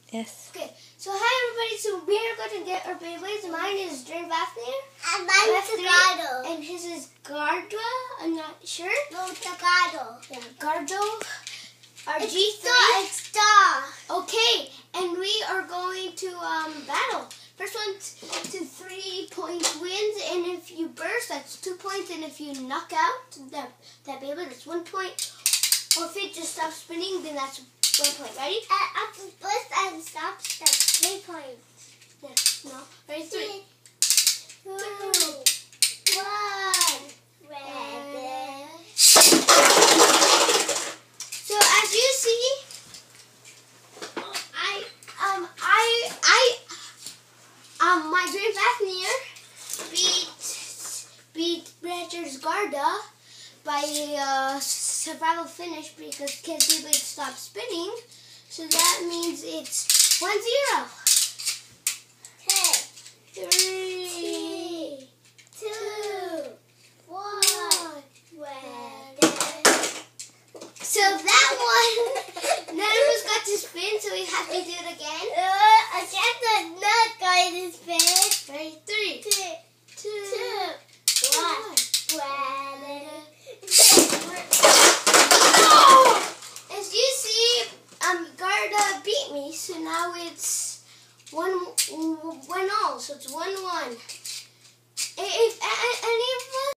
Yes. Okay, so hi everybody, so we are going to get our Beyblades. Mine is Dream Vafnir. And mine is Gardo. And his is Gardra, I'm not sure. No, the Gardo. Yeah, Gardo. Our G3. It's Star. Okay, and we are going to battle. First one to 3 points wins, and if you burst, that's 2 points, and if you knock out that Beyblade, that's 1 point. Or if it just stops spinning, then that's 1 point. Ready? After burst and stop, that's 3 points. Yeah, no. Ready? 3, 2, 1. Ready. So as you see, my Dream Vafnir beat Blanchard's Garda by survival finish because Kid Beyblade stopped spinning. So that means it's 1-0. Okay. 3, 2, 1. Ready. So that one, none of us got to spin, so we have to do it again. I guess I'm not going to spin. Ready? 3, 2, 1. Ready. As you see, Garda beat me, so now it's 1-1 all, so it's 1-1. If any of us